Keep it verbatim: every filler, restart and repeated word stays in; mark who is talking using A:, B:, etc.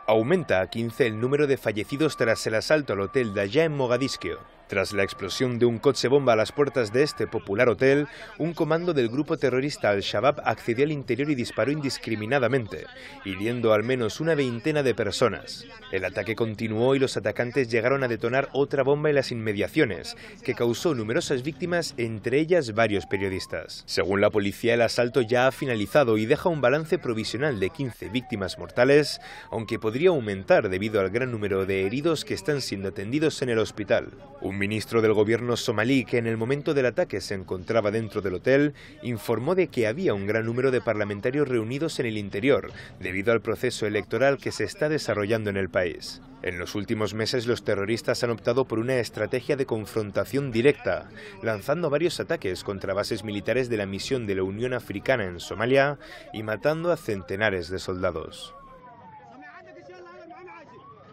A: Aumenta a quince el número de fallecidos tras el asalto al hotel Daya en Mogadiscio. Tras la explosión de un coche bomba a las puertas de este popular hotel, un comando del grupo terrorista Al-Shabaab accedió al interior y disparó indiscriminadamente, hiriendo al menos una veintena de personas. El ataque continuó y los atacantes llegaron a detonar otra bomba en las inmediaciones, que causó numerosas víctimas, entre ellas varios periodistas. Según la policía, el asalto ya ha finalizado y deja un balance provisional de quince víctimas mortales, aunque podría aumentar debido al gran número de heridos que están siendo atendidos en el hospital. Un ministro del gobierno somalí, que en el momento del ataque se encontraba dentro del hotel, informó de que había un gran número de parlamentarios reunidos en el interior, debido al proceso electoral que se está desarrollando en el país. En los últimos meses los terroristas han optado por una estrategia de confrontación directa, lanzando varios ataques contra bases militares de la misión de la Unión Africana en Somalia y matando a centenares de soldados.